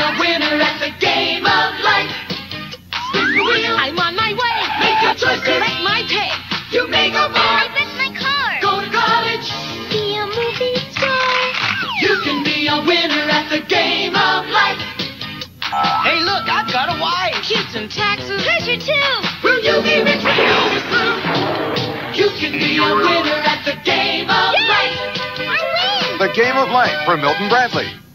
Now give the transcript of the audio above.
a winner at the game of life. Spin the wheel. I'm on my way. Make your choices. Collect my pay. You make a mark. That's my car. Go to college. Be a movie star. You can be a winner at the game of life. Hey, look, I've got a wife. Kids and taxes. Treasure too. Will you be rich when youth is through? You can be a winner at the game of life. I win. The Game of Life for Milton Bradley.